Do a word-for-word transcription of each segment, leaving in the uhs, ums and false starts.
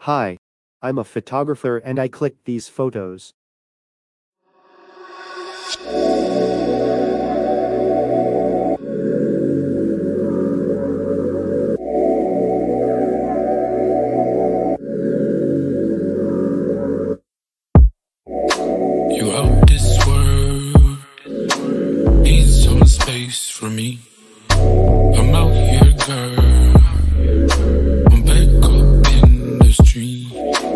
Hi, I'm a photographer and I clicked these photos. You out this world, need some space for me. I'm out here, girl, I'm back up in the street.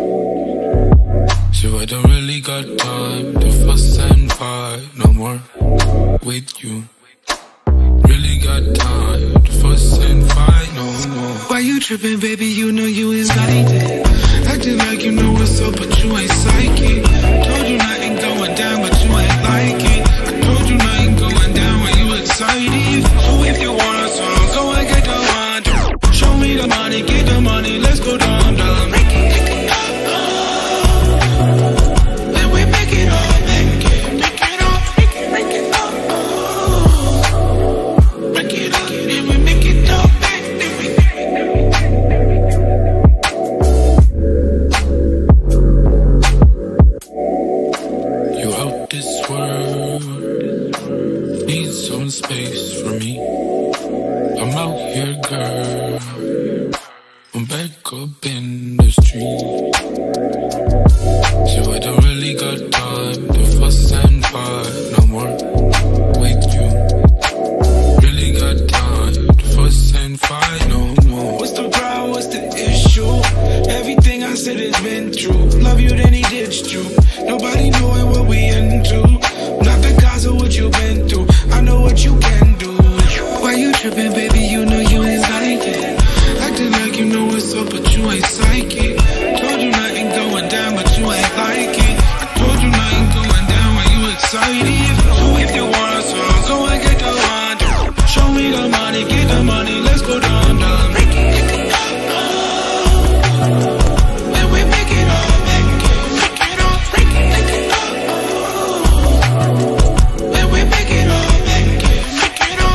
So I don't really got time to fuss and fight no more with you. Really got time to fuss and fight no more. Why you tripping, baby? You know you ain't got it. Acting like you know what's up, but you ain't psychic. Told you nothing going down, but you ain't like it. I told you nothing going down when you excited. So if you want a song, go and get the one. Show me the money, get the money, let's go down, down. Make it, make it up, oh. Then we make it up, make it, make it up, make it, make it up, oh. Make it up, then we make it up, make it, make it. You out this world, need some space for me. I'm out here, girl, I'm back up in the street. So I don't really got time to fuss and fight no more with you. Really got time to fuss and fight no more. What's the problem, what's the issue? Everything I said has been true. Love you, then he ditched you. Nobody knowing what we into. Not because of what you've been through. I know what you can do. Why you tripping, baby? You know you ain't like it. Acting like you know what's up, but you ain't psychic. Told you nothing going down, but you ain't like it. I told you nothing going down when you excited. So if you want a song, go and get the one. Show me the money, get the money, let's go down, down. Make it, make it up, oh. Then we make it up, make it, make it up, make it, make it up, oh. Then we make it up, make it, make it up.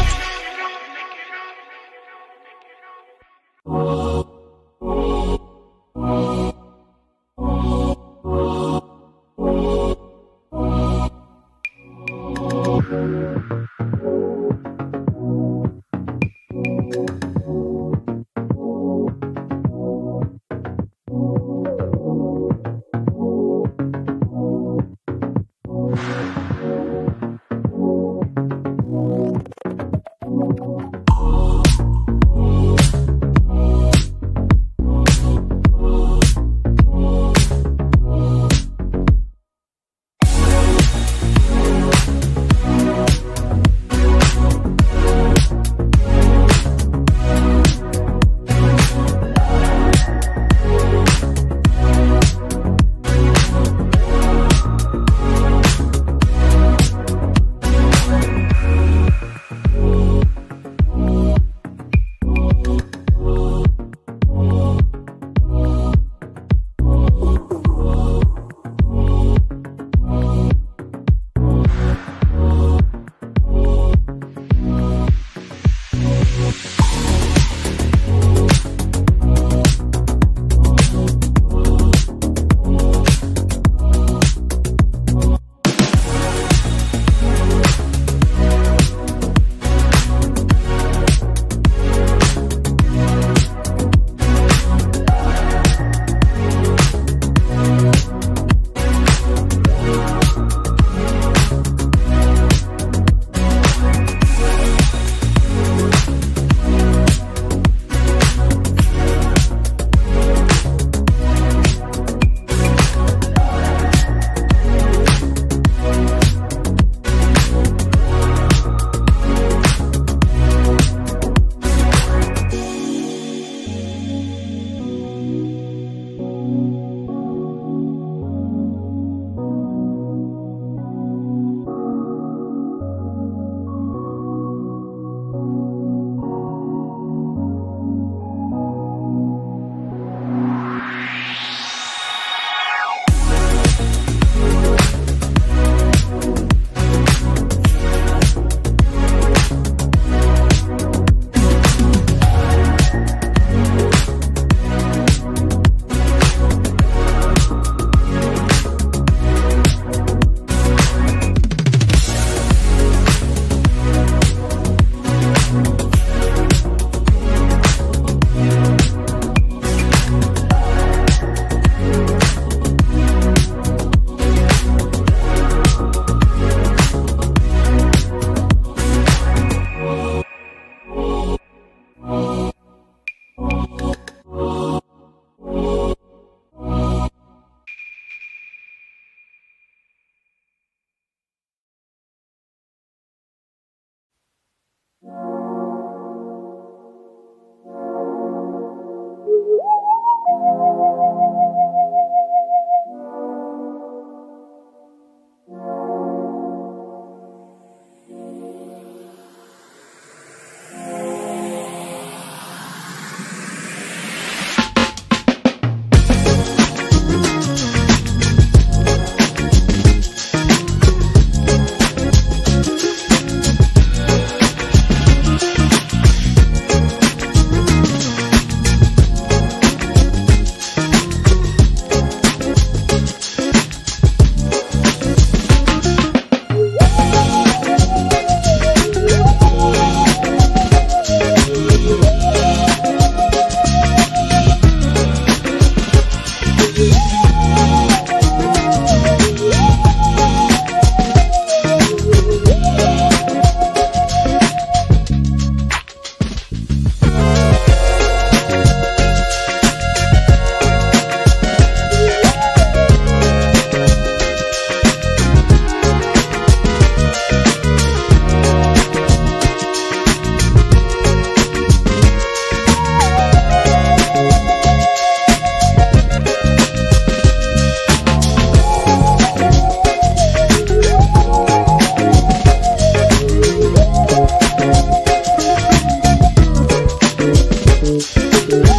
Thank